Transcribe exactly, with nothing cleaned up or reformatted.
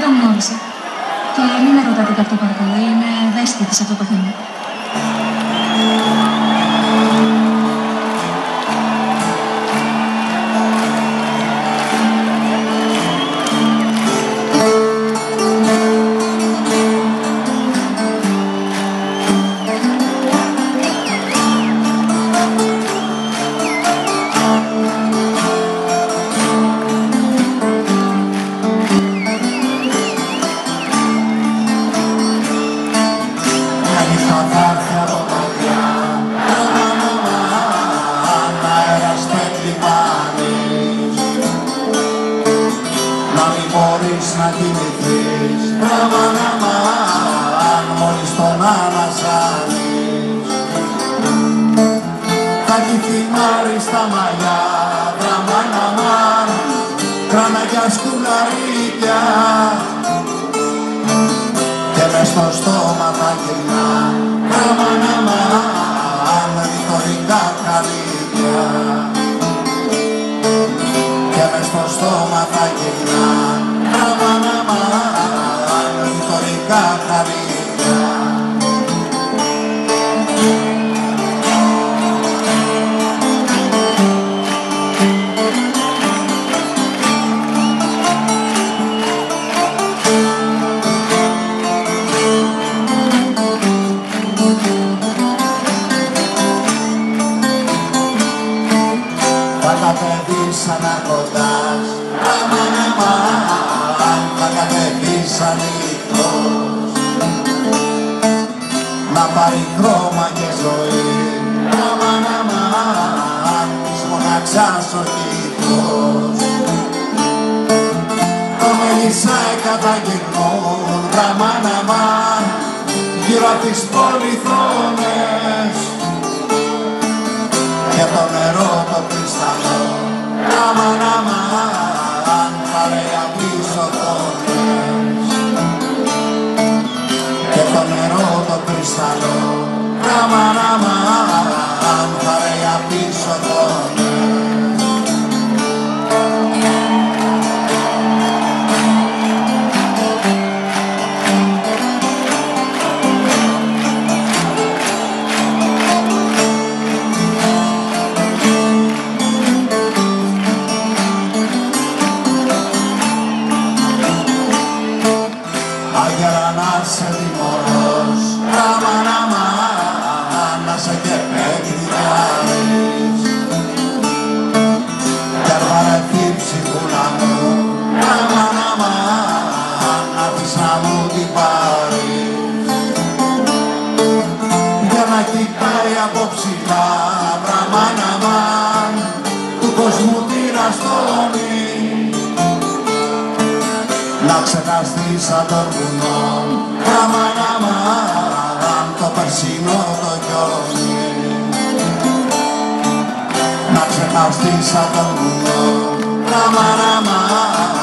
δεν τον γνώρισα. Και μην με ρωτάτε και αυτό παρακαλώ, είμαι ευαίσθητη σε αυτό το θέμα. Να κοιμηθείς, αμάν, αμάν, μόλις τον ανασάνεις. Θα κοιθυμάρει στα μαλλιά, αμάν, αμάν, κράνα κι ασκουλαρίκια και μες στο στόμα θα γυρνά, αμάν, αμάν, ρητορικά καλύκια και μες στο στόμα θα γυρνά. Αμάν, αμάν, ρητορικά χαρίδια. Θα κατεβείς αναρκωτάς, αμάν, αμάν, θα κατεβείς ανοιχτός, να πάρει χρώμα και ζωή, αμάν, αμάν, της μοναξιάς ο κύκλος. Το μελισσάι καταγυρνούν, αμάν, αμάν, γύρω απ' τις πολυθρόνες και το νερό το κρυσταλλό, αμάν, αμάν, παρέα πίσω τόνες και το νερό το κρυσταλλό, αμάν, αμάν, παρέα πίσω τόνες. Άγερα να σε τιμωρός, αμάν, αμάν, να σε και παιδιάρεις κι αν βαρεθεί ψυχούλα μου, αμάν, αμάν, να πεις να μου την πάρεις για να κοιτάει από ψηλά, αμάν, αμάν, του κόσμου την αστόνη να ξεχαστείς σαν τον βουνό, αμάν, αμάν, το περσινό το χιόνι. Να ξεχαστείς σαν τον βουνό, αμάν, αμάν,